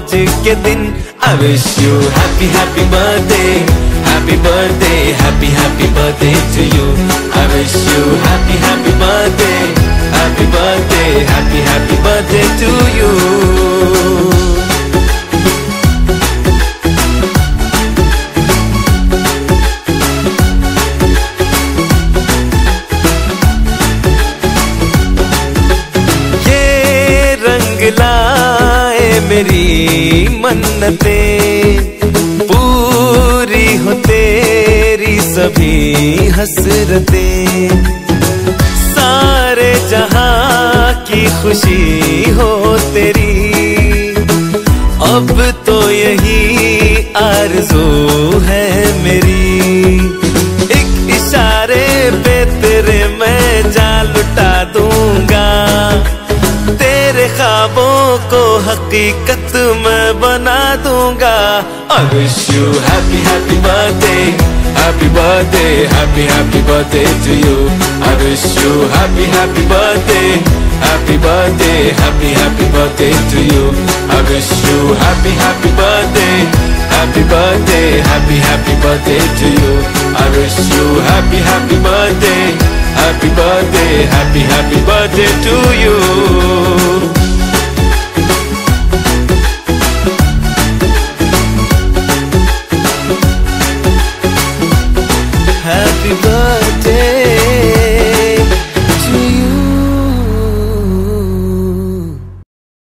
आज के दिन। I wish you happy happy birthday, happy birthday, happy happy birthday to you. I wish you happy happy birthday, happy birthday, happy happy birthday to you. लाए मेरी मन्नतें, पूरी हो तेरी सभी हसरतें, सारे जहां की खुशी हो तेरी, अब तो यही आरज़ू है मेरी। एक इशारे पे तेरे मैं जान लुटा दूंगा, तेरे ख्वाबों को हकीकत मैं बना दूंगा। I wish you happy happy birthday, happy birthday, happy happy birthday to you. I wish you happy happy birthday, happy birthday, happy happy birthday to you. I wish you happy happy birthday, happy birthday, happy happy birthday to you. I wish you happy happy birthday, happy birthday, happy happy birthday to